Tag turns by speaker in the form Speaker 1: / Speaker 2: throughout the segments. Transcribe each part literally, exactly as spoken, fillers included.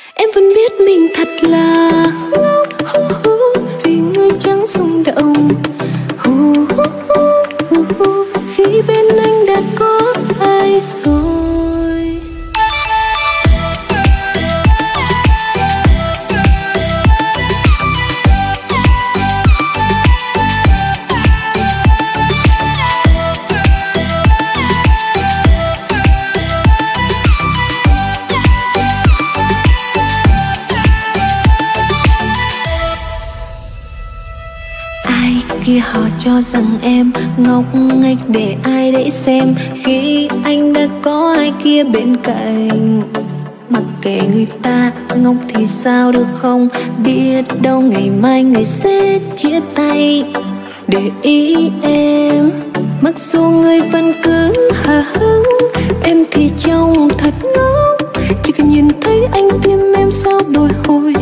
Speaker 1: Em vẫn biết mình thật là ngốc vì người chẳng rung động. Khi bên anh đã có ai rồi. Khi họ cho rằng em ngốc nghếch để ai đấy xem, khi anh đã có ai kia bên cạnh. Mặc kệ người ta ngốc thì sao được không, biết đâu ngày mai người sẽ chia tay. Để ý em, mặc dù người vẫn cứ hờ hững, em thì trông thật ngốc. Chỉ cần nhìn thấy anh tim em sao bồi hồi.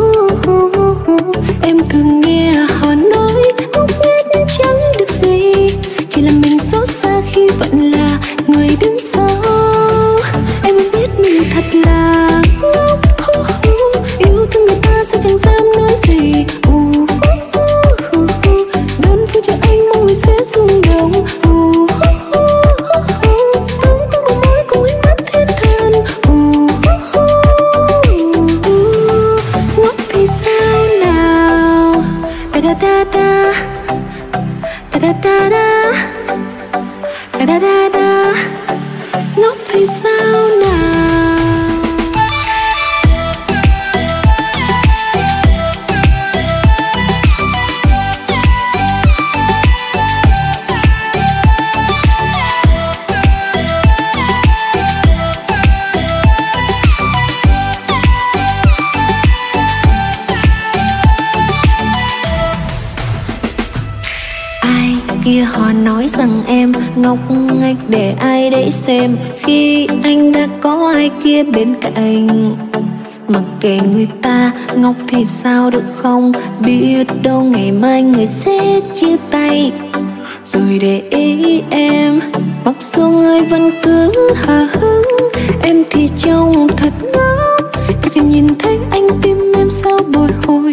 Speaker 1: Em thường nghe họ nói ngốc nghếch chẳng được gì, chỉ là mình xót xa khi vẫn là người đứng sau. Em biết mình thật là ngốc, yêu thương người ta sao chẳng dám nói gì. Đơn phương cho anh mong người sẽ rung động. Da da da da da da da da da da. Ngốc thì sao nào. Kia họ nói rằng em ngốc nghếch để ai đấy xem, khi anh đã có ai kia bên cạnh. Mặc kệ người ta ngốc thì sao được không, biết đâu ngày mai người sẽ chia tay. Rồi để ý em, mặc dù người vẫn cứ hờ hững, em thì trông thật ngốc. Chỉ cần nhìn thấy anh tim em sao bồi hồi.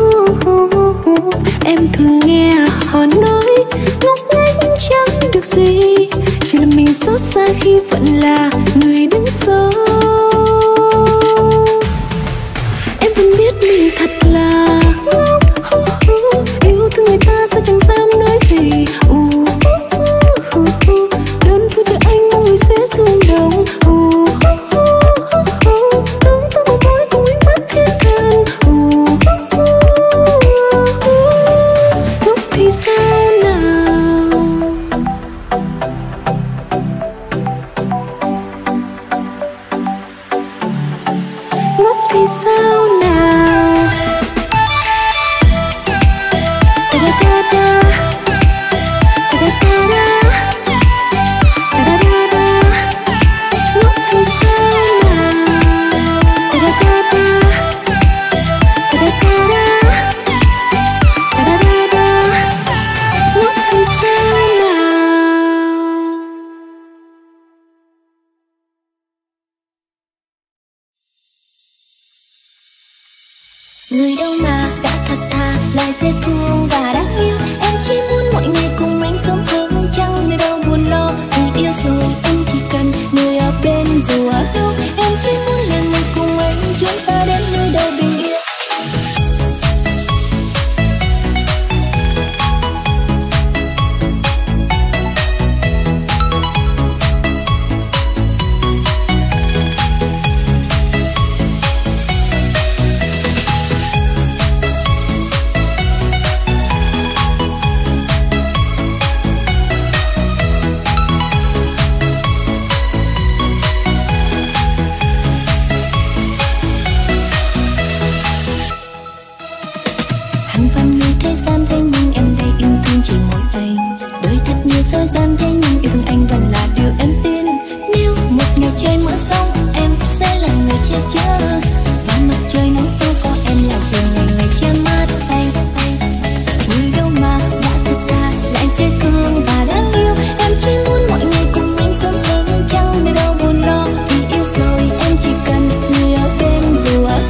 Speaker 1: Em thường nghe họ nói ngốc nghếch chẳng được gì, chỉ là mình xót xa khi vẫn là người đứng sau. Em vẫn biết mình thật là ngốc, yêu thương người ta sao chẳng dám nói gì. Đơn phương cho anh mong người sẽ rung động.
Speaker 2: Người đâu mà đã thật thà lại dễ thương và đáng yêu. Em chỉ muốn mỗi ngày cùng anh sống hơn, chẳng người đâu buồn lo. Người yêu rồi em chỉ cần người ở bên dù ở đâu. Em chỉ muốn là người cùng anh chuyến ta đến nơi đâu bình yên. Dối gian thế nhưng yêu thương anh vẫn là điều em tin. Nếu một ngày trời mưa sông em sẽ là người che chở, và mặt trời nắng yêu có em là giờ ngày ngày che mắt anh. Người đâu mà đã thật thà lại dễ thương và đáng yêu. Em chỉ muốn mỗi ngày cùng anh sống hơn, chẳng nơi đâu buồn lo. Vì yêu rồi em chỉ cần người ở bên dù ở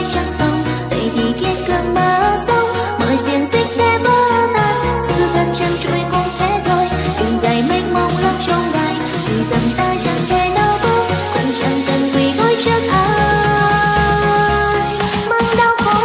Speaker 2: chẳng xong. Vậy thì kết cơn mơ sống, mọi xiềng xích sẽ vỡ tan. Sự thật chân chuỗi cũng thế thôi, đường dài mênh mông lắm trong gai. Vì rằng ta chẳng thể nào bước, cũng chẳng cần quỳ gối trước ai mang đau khổ.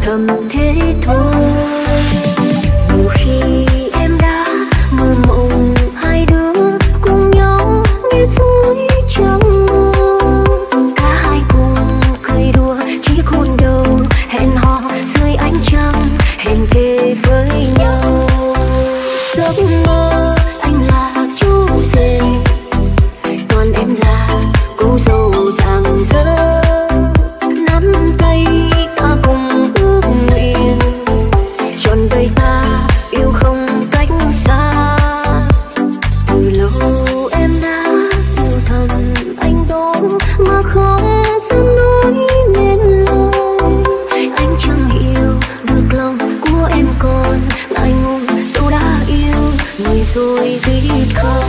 Speaker 1: thầm thế thôi. Nhiều khi em đã mơ mộng hai đứa cùng nhau nghe suối trong mưa, cả hai cùng cười đùa chỉ khôn đầu hẹn hò dưới ánh trăng hẹn kề với nhau. Giấc mơ anh là chú rể, còn em là cô dâu rạng rỡ. Nắm tay ta cùng ước nguyện, trọn đời ta yêu không cách xa. Từ lâu em đã yêu thầm anh đó mà không dám nói nên lời. Anh chẳng hiểu được lòng của em, còn ngại ngùng dẫu đã yêu người rồi biết không.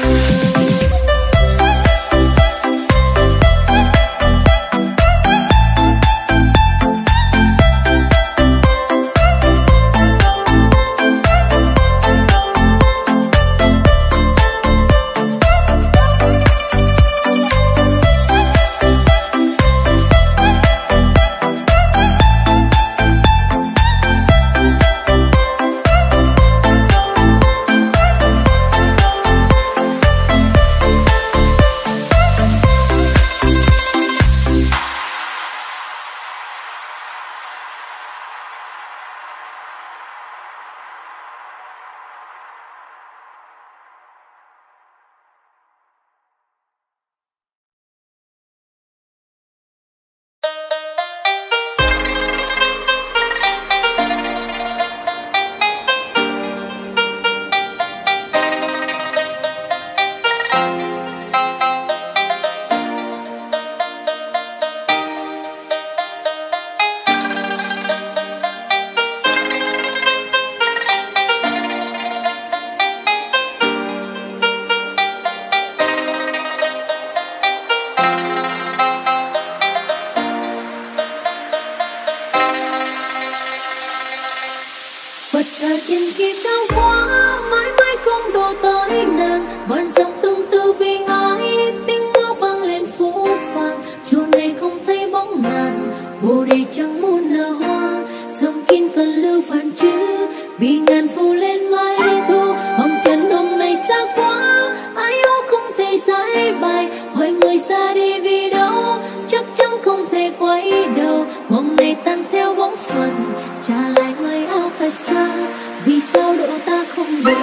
Speaker 2: Phật ở trên kia cao quá, mãi mãi không đổ tới nàng. Vạn dặm tương tư vì ai, tiếng mõ vang lên phố phàng. Chùa này không thấy bóng nàng, bồ đề chẳng muốn nở hoa. Dòng kín cần lưu phản chữ, vì ngàn phủ lên mái thu. Hồng trần hôm nay xa quá, ai ố không thể giải bài. Hỏi người xa đi vì đâu, chắc chắn không thể quay đầu. Mong này tan theo bóng Phật, trả lại người áo cà sa. Vì sao độ ta không độ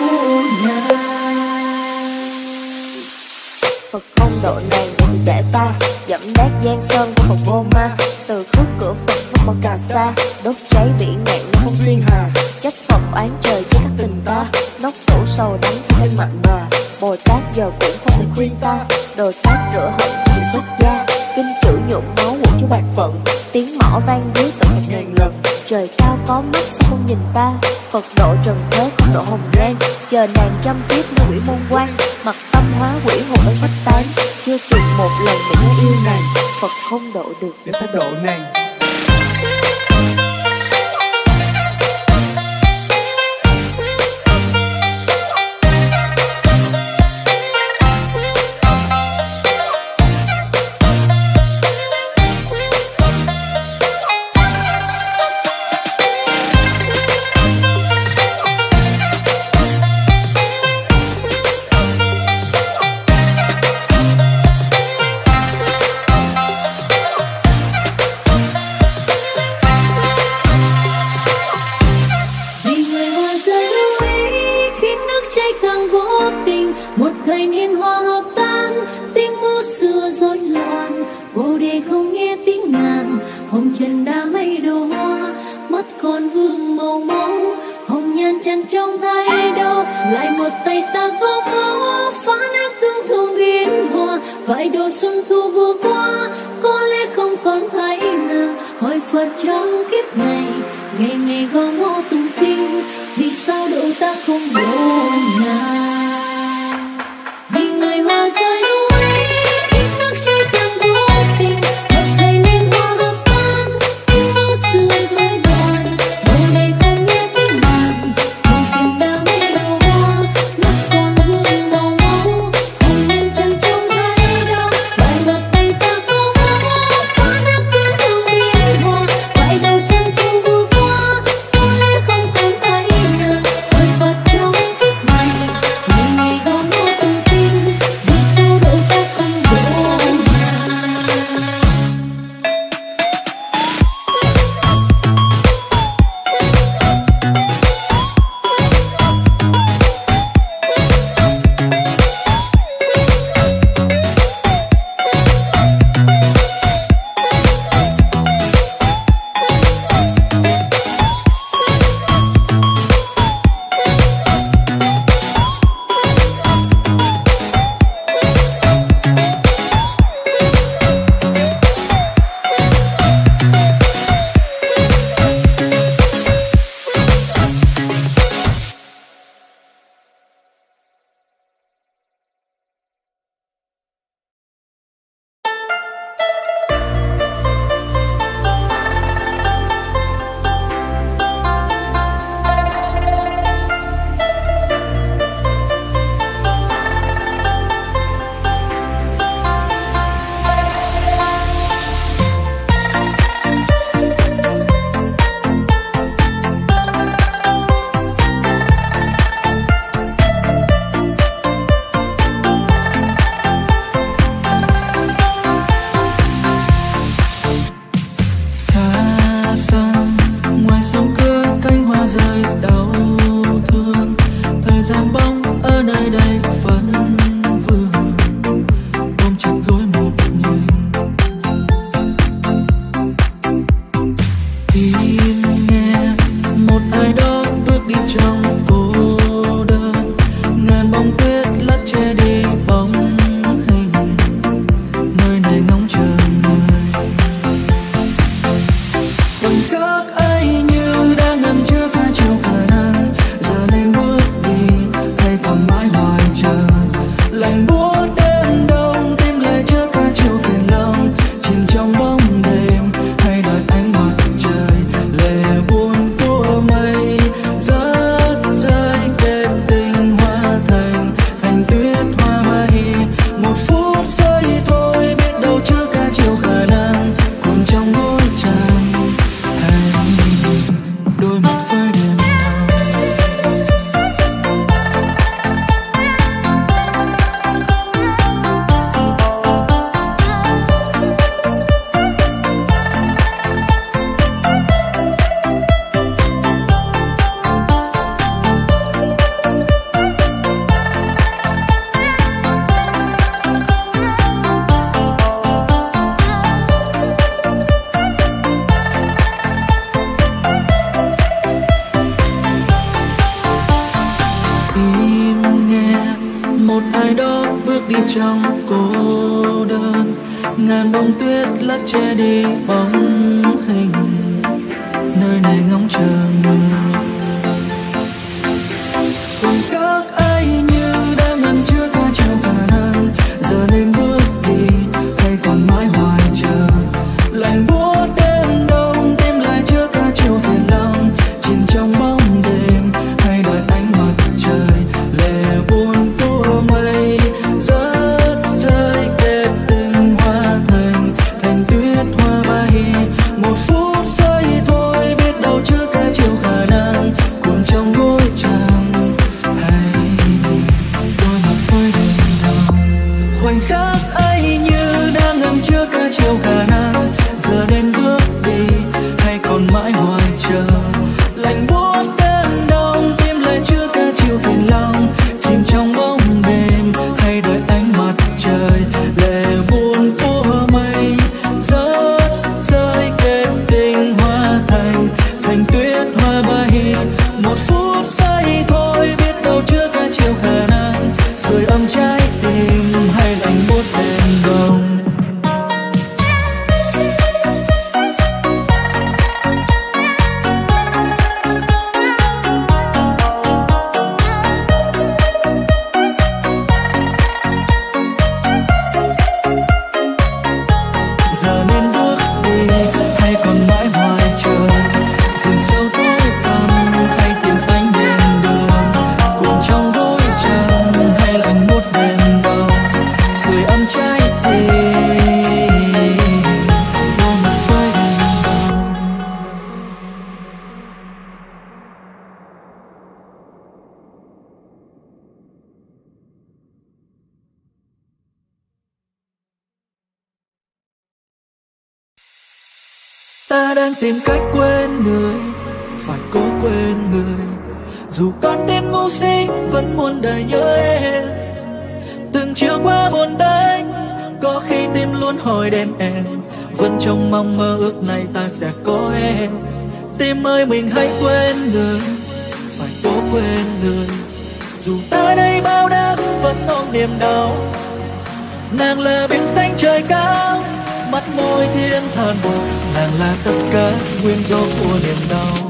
Speaker 2: nàng?
Speaker 3: Phật không độ nàng thì để ta dẫm nát giang sơn của Phật Bô Ma. Từ khước cửa Phật không còn cà sa, đốt cháy bị ngạn như không xuyên hà. Trách Phật oán trời chứ các tình ta, nóc tủ sầu đắng thêm mặn mà. Bồ Tát giờ cũng không thể khuyên ta, đồ sát rửa hận thì xuất gia. Kinh chữ nhuộm máu của chú bạc phận, tiếng mõ vang dưới tận một ngàn lần. Trời cao có mắt sao không nhìn ta, Phật độ trần thế không độ hồng nhan. Chờ nàng trăm kiếp như quỷ môn quan, mặt tâm hóa quỷ hồn ơi phách tán. Chưa chừng một lần mình đã yêu nàng, Phật không độ được
Speaker 4: để ta độ nàng.
Speaker 2: Hãy subscribe
Speaker 4: trong cô đơn, ngàn bông tuyết lắc che đi bóng hình nơi này ngóng chờ người. Còn các ai như đang ngăn chưa ta trao khả năng, giờ nên bước đi hay còn mãi hoài chờ. Lạnh buốt đêm đông tim lại chưa ca chiều phiền lòng, chìm trong bóng đêm hay đợi ánh mặt trời. Lệ buồn của mây rớt rơi kết tình hoa thành thành tuyết hoa bay. Một phút giây thôi biết đâu chưa ca chiều khả năng, cuốn trong gối trăng hay đôi mặt phơi đêm đầu. Khoảnh khắc ấy như đang ngầm chưa ca chiều khả năng, giờ nên bước đi hay còn mãi hoài chờ. Lạnh buốt đêm đông tim lại chưa ca chiều phiền lòng, chìm trong bóng đêm hay đợi ánh mặt trời. Lệ buồn của mây rớt rơi kết tình hoa thành thành tuyết hoa bay. Một phút giây thôi biết đâu chưa ca chiều khả năng, sưởi ấm trái tim hay lạnh buốt đêm đông. Giờ nên bước đi hay còn mãi hoài chờ, rừng sâu tối tăm hay tìm ánh đèn đường, cùng trong gối trăng hay lạnh buốt đêm đông. Sưởi ấm trái tim đôi mặt phơi đêm đông. Ta đang tìm cách quên người, phải cố quên người. Dù con tim ngu si vẫn muôn đời nhớ em. Từng chiều qua buồn đắng, có khi tim luôn hỏi đến em. Vẫn trong mong mơ ước này ta sẽ có em. Tim ơi mình hãy quên người, phải cố quên người. Dù ta đây bao đêm vẫn ôm niềm đau. Nàng là biển xanh trời cao, mắt môi thiên thần. Nàng là tất cả nguyên do của niềm đau.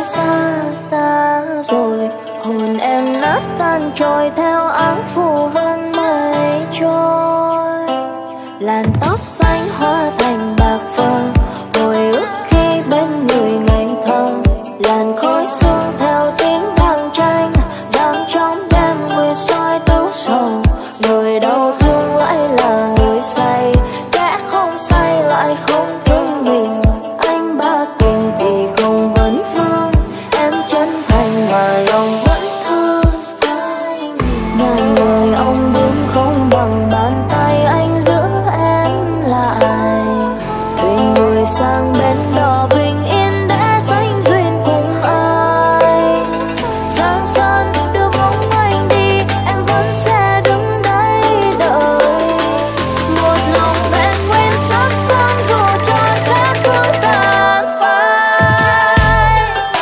Speaker 3: xa ta rồi. Hồn em nát tan trôi theo áng phù vân mây trôi. Làn tóc xanh hóa thành bạc phơ, hồi ức khi bên người ngày thơ. Làn khói sương theo tiếng đang tranh, đang trong đêm mưa soi tấu sầu. Người đau thương lại là người say, kẻ không say lại không thương mình. Anh ba tình vì không vấn vương, em chân thành mà lòng vẫn thương. Ngàn người ông bướm không bằng bàn tay, anh giữ em lại. Thuyền người sang bên đò bình yên để sánh duyên cùng ai. Giang sơn đưa bóng anh đi, em vẫn sẽ đứng đây đợi. Một lòng bên nguyên sắc son dù trời sẽ cứ tàn phai.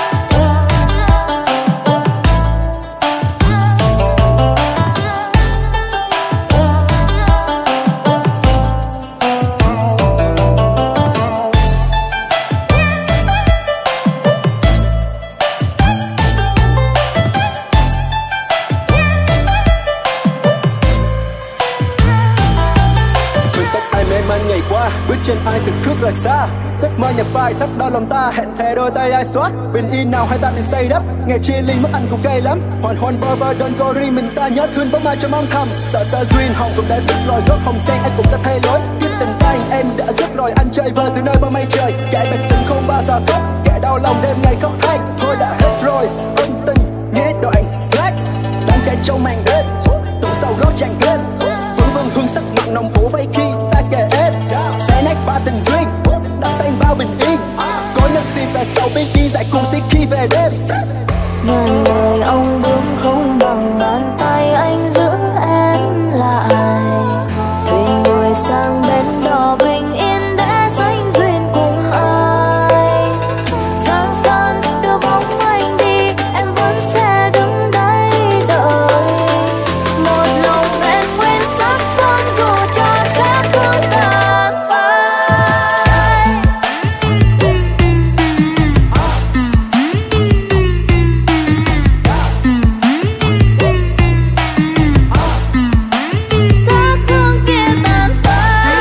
Speaker 5: Sợi tóc ai mê man ngày qua, bước chân ai từng cướp rời xa. Giấc mơ nhập vai thắt đau lòng ta, hẹn thề đôi tay ai xóa. Bình yên nào hai ta định xây đắp, ngày chia ly mất anh cũng cay lắm. Hoàn hồn bơ vơ đơn cô ri mình ta nhớ thương bóng ai cho mong thầm. Sợ ta duyên hồng cũng đã đứt rồi, gốc hồng sen anh cũng đã thay lối. Tiếp tình tay em đã dứt rồi, anh chơi vơ từ nơi bao mây trời. Kẻ biệt tình không bao giờ tốt, kẻ đau lòng đêm ngày khóc than. Thôi đã hết rồi, ân tình nghĩa đoạn rách. Đang chạy trong màn đêm, tụ sầu rót tràn lên. Vương vương hương sắc mặn nồng phủ vây khi ta kề ép. Sẽ nát ba tình duyên, đặt tay bao bình yên. Có nhân tìm về sau bên đi dạy cùng si khi về đêm.
Speaker 3: Ngàn người ông bướm không bằng bàn tay, anh giữ em lại. Thuyền người sang bên đò bình yên để sánh duyên cùng ai. Giang sơn đưa bóng anh đi, em vẫn sẽ đứng đây đợi. Một lòng em nguyên sắc son dù trời sẽ cứ tàn phai. Giá thương kia tàn phai.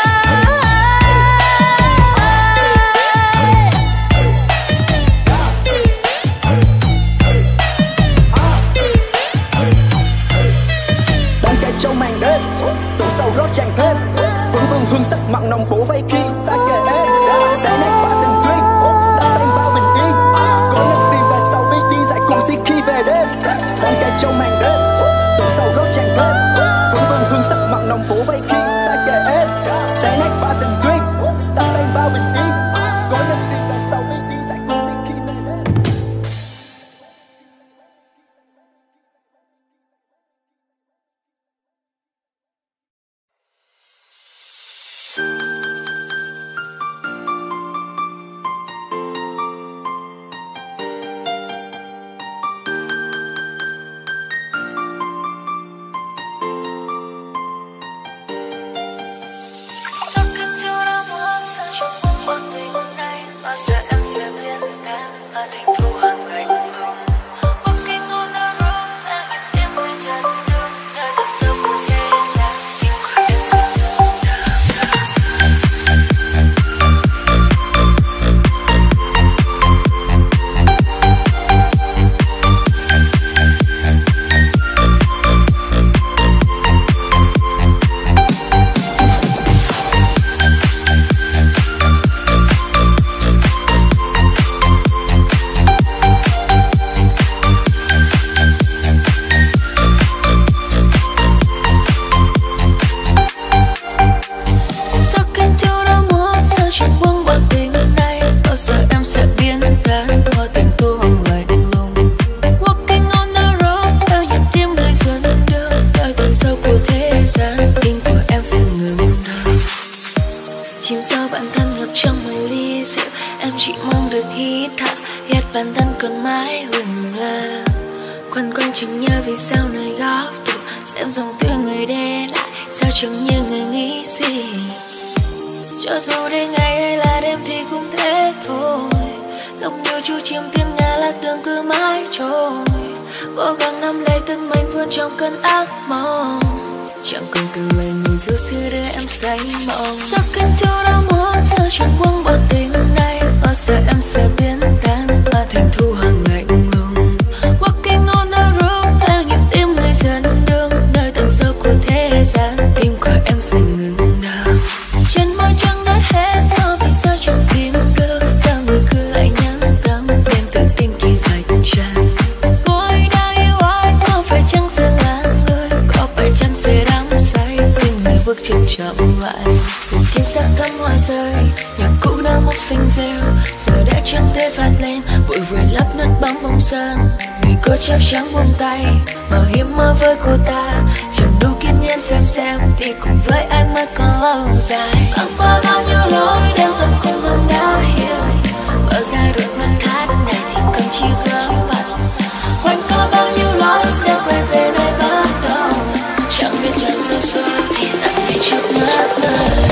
Speaker 5: Đang chạy trong màn đêm, tụ sầu rót tràn thêm. Vương vương hương sắc mặn nồng phủ vây khi ta kề ép. Sẽ nát ba tình duyên, đặt tay bao bình yên. Có nhân tìm về sau bên đi dạy cùng si khi về đêm. Đang chạy trong màn đêm, tụ sầu rót tràn thêm. Vương vương hương sắc mặn nồng phủ vây khi ta kề ép. Sẽ nát ba tình duyên, đặt tay bao bình yên. Có nhân tìm về sau bên đi dạy cùng si khi về đêm.
Speaker 1: bản thân còn mãi lừng lờ, quanh quanh chẳng nhớ vì sao nơi góc tủ xem dòng tiếng người để lại sao chẳng như người nghĩ suy. Cho dù đến ngày hay là đêm thì cũng thế thôi, giống như chú chim thiên nga lạc đường cứ mãi trôi, cố gắng nắm lấy từng mảnh vươn trong cơn ác mộng. Chẳng còn cần lời người ru xưa để em say mộng. Sao kinh thu đã muốn sao chẳng buông bỏ tình này, bao giờ em sẽ biến tan mà thành thu hàng lạnh lùng. Walking on the road theo nhịp tim người dẫn đường, nơi tận sâu của thế gian tim của em sẽ ngừng đập. Trên môi chẳng nói hết sao vì sao chẳng tìm được, sao người cứ lại nhắn tâm đem tự tin kỳ vạch trần. Cô ấy đang yêu ai, có phải chăng sẽ là người, có phải chăng sẽ đắm say, xin người bước chân chậm lại. Kia sắc thắm hoa rơi, nhạc cũ đã mốc xinh rêu, giờ đã chẳng thể phạt lên, bụi vùi lấp nứt bóng bông sơn. Người cô chấp trắng buông tay, màu hiếm mơ với cô ta, chẳng đủ kiên nhẫn xem xem đi cùng với anh mới còn lâu dài. Băng qua bao nhiêu lối đêm tận cùng vẫn đã hiểu, mở ra được ngăn thắt này thì cần chỉ gỡ vặt. Quanh có bao nhiêu lối sẽ quay về nơi bắt đầu, chẳng biết chạm sâu xóa thì tặng ngay trước mắt đời.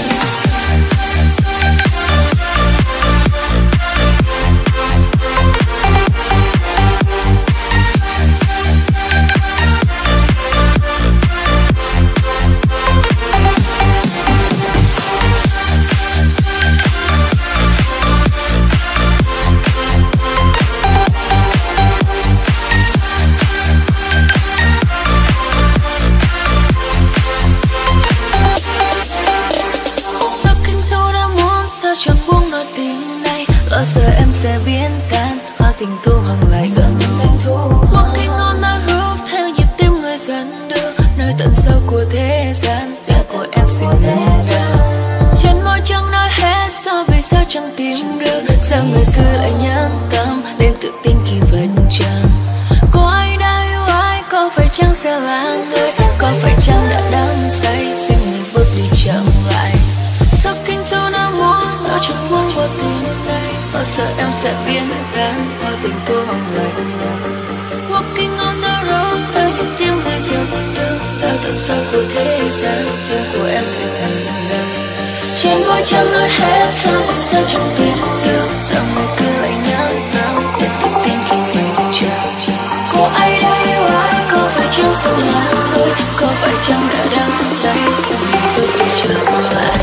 Speaker 1: Bao giờ em sẽ biến tan hoa tình thu hoàng lạnh. Walking on the roof theo nhịp tim người dẫn đưa, nơi tận sâu của thế gian tim của em xin thế gian. Trên môi chẳng nói hết sao vì sao chẳng tìm được, sao người xưa lại nhẫn tâm nên tự tin khi vẫn chẳng. Cô ấy đã yêu ai, có phải chăng sẽ là người, có phải chăng đã đắm say, xin người bước đi chậm lại. Sao kinh thu đã muốn nó chẳng buông bỏ tình này, bao giờ em sẽ biến tan hoa tình cô hồng lạnh. Walking on the road theo nhịp tim người dẫn đường, theo tận sâu của thế gian tim của em sẽ thành gần. Trên môi chẳng nói hết sao vì sao chẳng biết được, sao người cứ lại nhắn tâm để tự tin khi mình chờ. Cô ấy đã yêu ai, có phải chăng sẽ là người, có phải chăng đã đắm say, sao mình bước đi trở lại.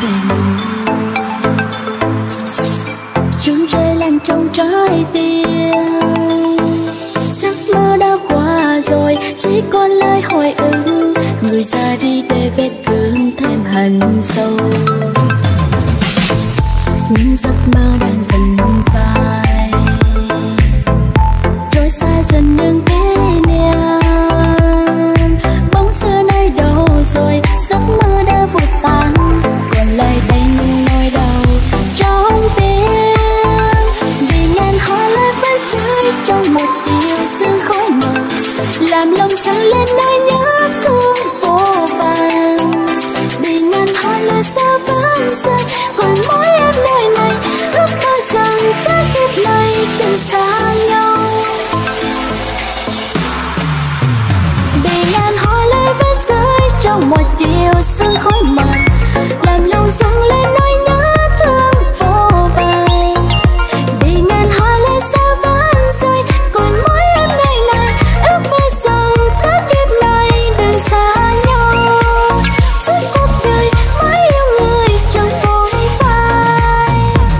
Speaker 2: tình. Chuông rơi lan trong trái tim, giấc mơ đã qua rồi, chỉ còn lời hồi ức. Người ra đi để vết thương thêm hằn sâu. Những giấc mơ đang dần phai, rồi xa dần những kỷ niệm. Bóng xưa nơi đâu rồi, giấc mơ đã vụt tan, còn lại đây những nỗi đau trong tim. Vì ngàn hoa lệ vẫn rơi trong một tia sương khói mờ, làm lòng dâng lên nỗi nhớ thương vô vàn. Vì ngàn hoa lệ xa vẫn rơi, còn mỗi em nơi này ước mơ rằng cả kiếp này đừng xa nhau. Vì ngàn hoa lệ vẫn rơi trong một tia sương khói mờ, làm lòng dâng lên nỗi nhớ thương vô vàn. Vì ngàn hoa lệ xa vẫn rơi, còn mỗi em nơi này ước mơ rằng cả kiếp này đừng xa nhau. Suốt cuộc đời mãi yêu người chẳng vội phai.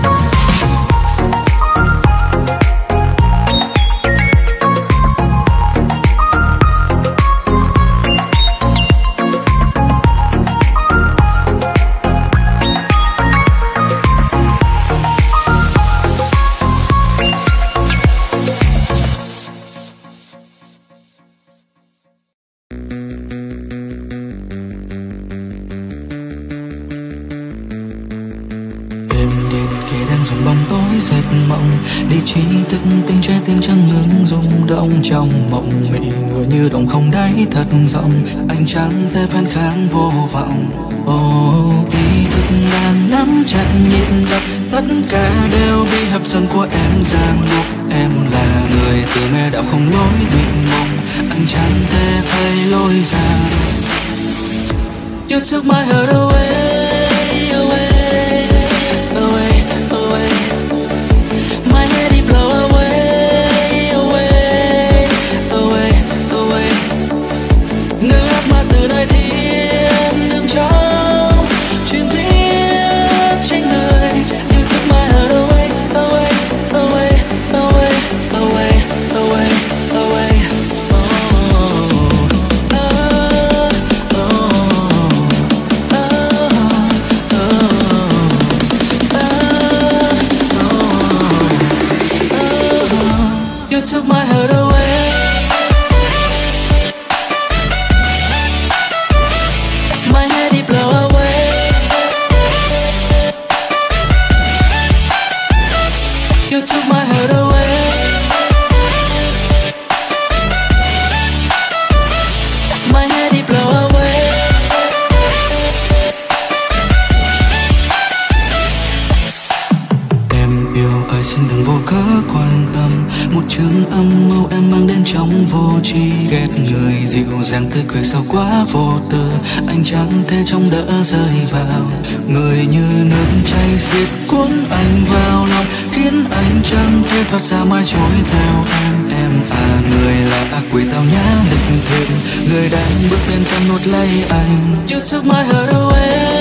Speaker 4: Đêm đêm kia đang dùng bóng tối giật mộng, lý trí thức tỉnh trái tim chẳng ngừng rung động trong mộng mị, người như đồng không đáy thật rộng, anh chẳng thể phản kháng vô vọng. Ồ, ý thức đang nắm chặt nhịp đập, tất cả đều bị hấp dẫn của em giang lúc em là người từ mê đạo không lối định mộng, anh chẳng thể thấy lối ra. You took my heart away, away, away, away. My head it blow away, away, away, away. Nước mắt mà từ nơi thiên đường trong truyền thuyết trên người. You took my heart away, away, away, away, away, away, away. You took my heart away. My head it blow away. You took my heart away. My head it blow away. Em yêu ơi xin đừng vô cớ quan tâm, một chương âm mưu em mang đến trong vô tri, ghét người dịu dàng tươi cười sao quá vô tư, anh chẳng thể trông đỡ rơi vào. Người như nước chảy xiết cuốn anh vào lòng, khiến anh chẳng thể thoát ra mãi trôi theo em. Em à, người là ác quỷ tao nhã lịch thiệp, người đang bước bên cạnh nuốt lấy anh. You took my heart away.